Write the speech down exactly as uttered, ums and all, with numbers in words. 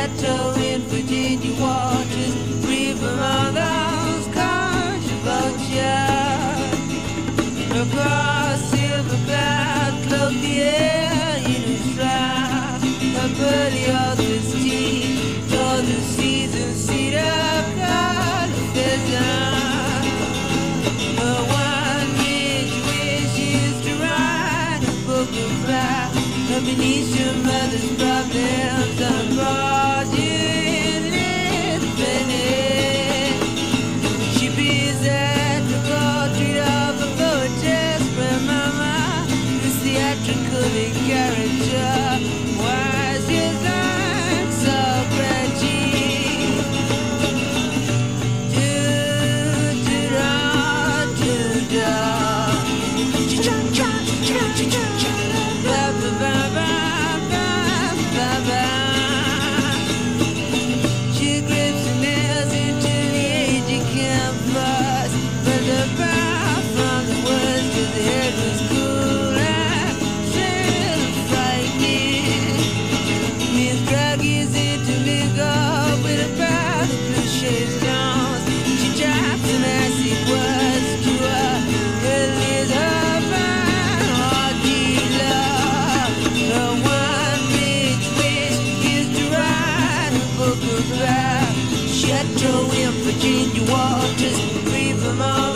Chateau in Virginia waters, free from all those controversial. Across silver cloud, cloak the air in a shroud. Her pearly author's teeth tore the seas and cedar colored pheasant. Her one rich wish is to write a book about her Venetian mother's problems and fraudulent penny. She bears at the portrait of a poetess grandmama, this theatrically character, wise just like Socrates. Do-do-da, do-da. Ba-ba-ba-ba-ba-ba-ba. She grips her nails into the aging canvas, but the brow from the words to the head was cool and still frightening. Miss Druggy's into makeup with a crowd of blue shade stones. She drops some acid words to her Elizabeth dealer. Her one rich wish is to write a book about Chateau in Virginia waters, free from all